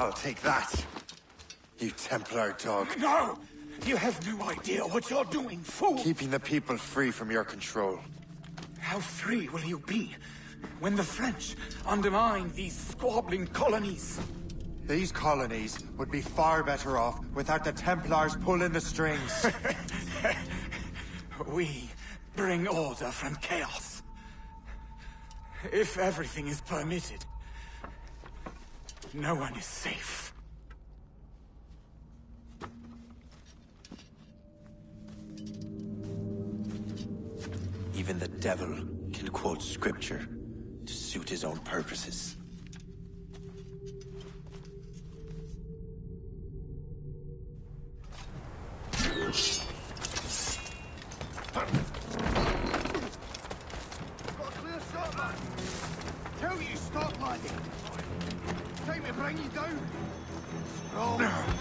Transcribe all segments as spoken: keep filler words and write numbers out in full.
I'll take that. You Templar dog. No! You have no idea what you're doing, fool! Keeping the people free from your control. How free will you be when the French undermine these squabbling colonies? These colonies would be far better off without the Templars pulling the strings. We bring order from chaos. If everything is permitted, no one is safe. Even the devil can quote scripture to suit his own purposes. Got a clear shot, man. Tell you stop, laddie. Time to bring you down. Sprawl.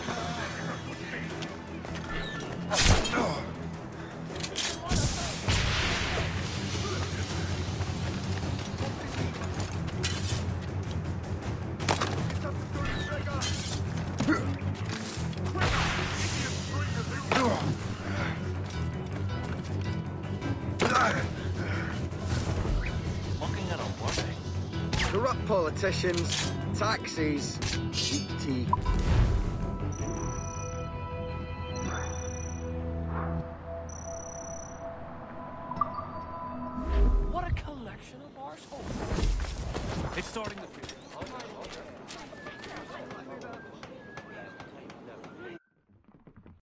Looking at a warning. Corrupt politicians, taxis, cheap tea. What a collection of arseholes. It's starting to feel